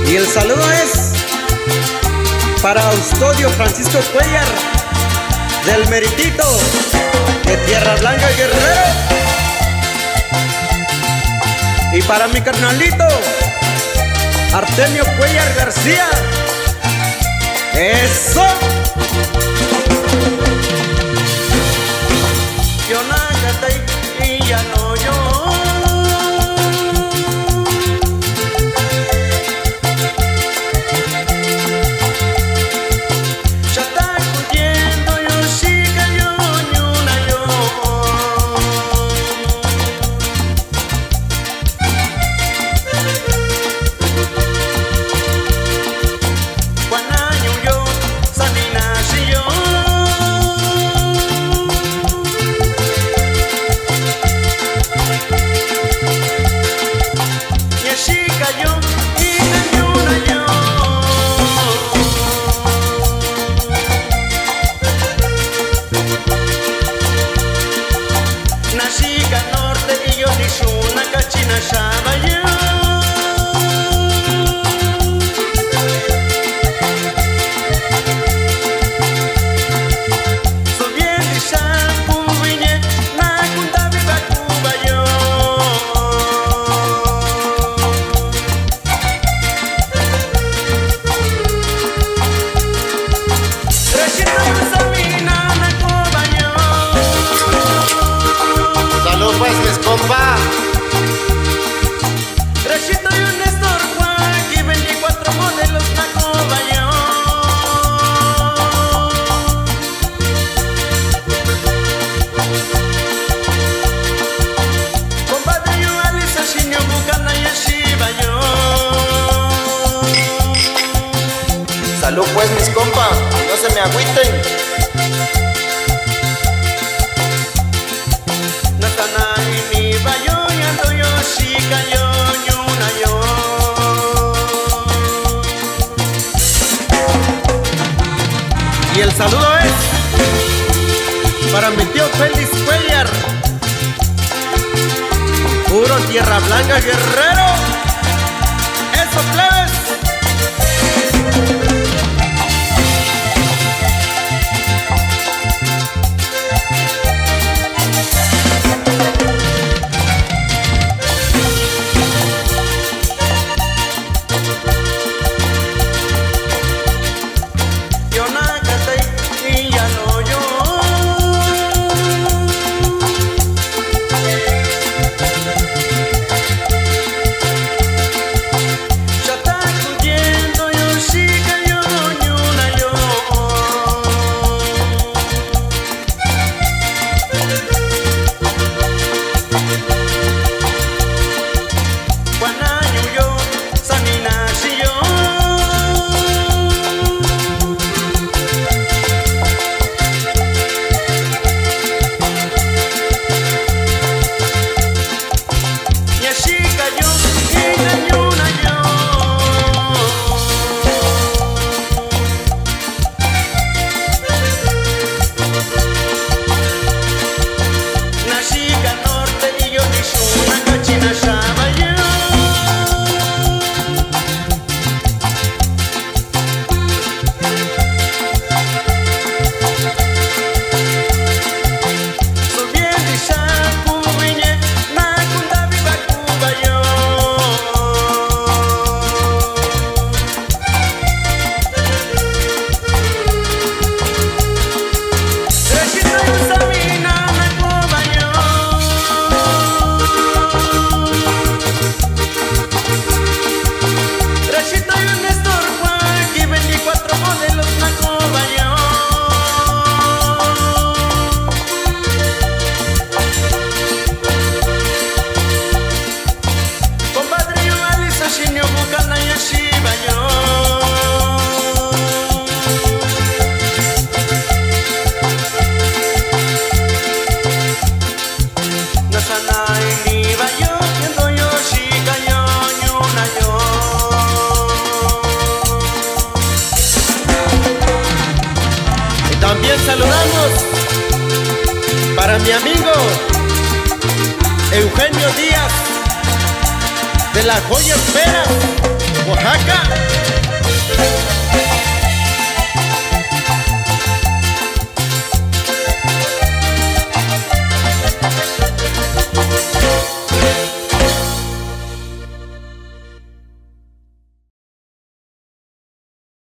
Y el saludo es para Custodio Francisco Cuellar, del Meritito, de Tierra Blanca, Guerrero. Y para mi carnalito Artemio Cuellar García. ¡Eso! Yo nágate y ya no yo. Rechito y un Néstor Juan y 24 modelos Nacobayo. Compadre yo Alisa Shinyo Bukana y Ashibayo. Salud pues mis compas, no se me agüiten. Y el saludo es para mi tío Félix Cuellar, puro Tierra Blanca, Guerrero. ¡Eso, plebes! También saludamos para mi amigo Eugenio Díaz de La Joya Espera. Oaxaca.